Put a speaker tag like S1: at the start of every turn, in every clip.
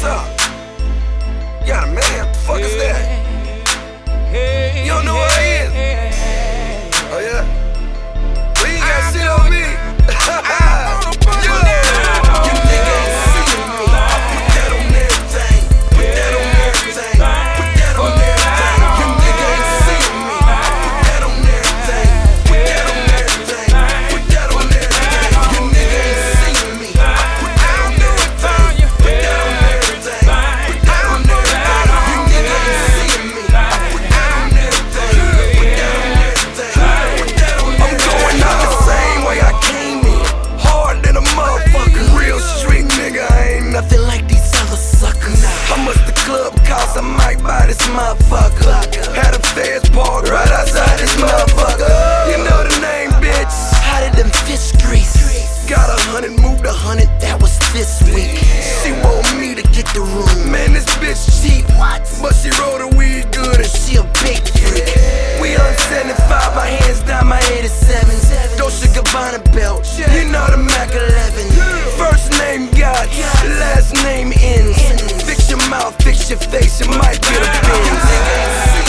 S1: up? You got a man? What the fuck is that? You don't know who I is? Oh yeah? Well, you ain't got shit on me. I might buy this motherfucker. Had a fast park right outside this motherfucker. You know the name, bitch.
S2: How did them fish grease?
S1: Got 100, moved 100,
S2: that was this week.
S1: She want me to get the room. Man, this bitch cheap, but she roll the weed good and
S2: she a big freak.
S1: We on 75, my hands down my 87. Dolce Gabbana belt, you know the Mac 11. First name God, last name ends. Fix your mouth, fix your face, you might get a Benz.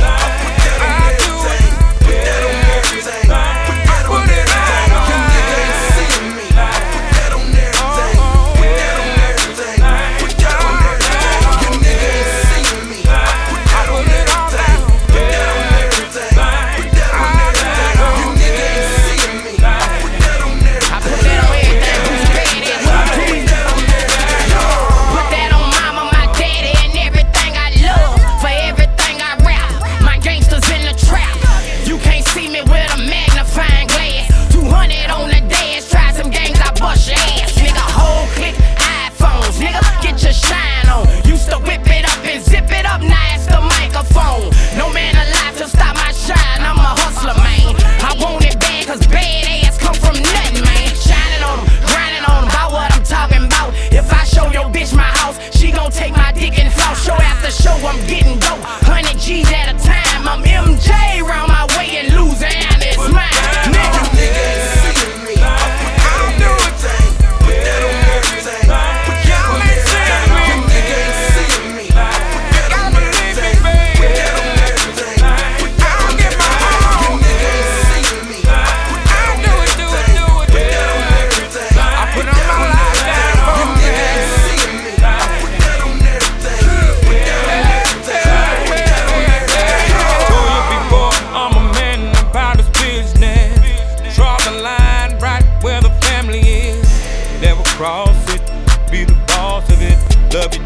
S3: I'm getting dope, 100 G's at a time. I'm MJ round my way in Louisiana, it's mine. Nigga,
S1: ain't seeing me. I don't do a thing. Put that on everything. Y'all ain't seeing me. You nigga ain't seeing me. Put that on everything. Put that on everything. Put that on everything. You nigga ain't seeing me. Put that on everything. Put that on everything. I put on my life down. You nigga ain't seeing me. Put that on everything. Put that on everything.
S4: Cross it, be the boss of it, love it.